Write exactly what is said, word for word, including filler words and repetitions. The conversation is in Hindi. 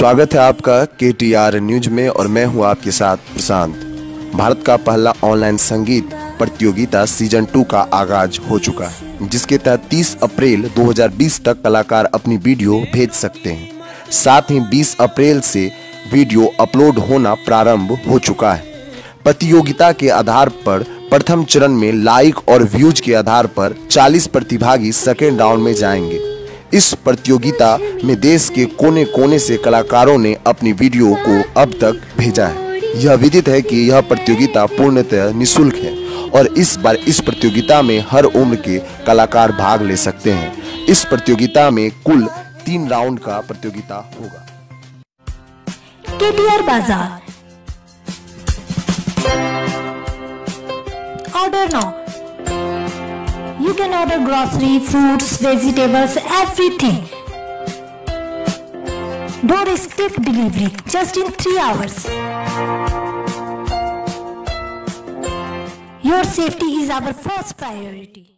स्वागत है आपका के टी आर न्यूज में और मैं हूं आपके साथ प्रशांत। भारत का पहला ऑनलाइन संगीत प्रतियोगिता सीजन टू का आगाज हो चुका है, जिसके तहत तीस अप्रैल दो हज़ार बीस तक कलाकार अपनी वीडियो भेज सकते हैं। साथ ही बीस अप्रैल से वीडियो अपलोड होना प्रारंभ हो चुका है। प्रतियोगिता के आधार पर प्रथम चरण में लाइक और व्यूज के आधार पर चालीस प्रतिभागी सेकेंड राउंड में जाएंगे। इस प्रतियोगिता में देश के कोने कोने से कलाकारों ने अपनी वीडियो को अब तक भेजा है। यह विदित है कि यह प्रतियोगिता पूर्णतः निःशुल्क है और इस बार इस प्रतियोगिता में हर उम्र के कलाकार भाग ले सकते हैं। इस प्रतियोगिता में कुल तीन राउंड का प्रतियोगिता होगा। के टी आर बाजार order now. You can order grocery, fruits, vegetables, everything. Door step delivery just in three hours. Your safety is our first priority.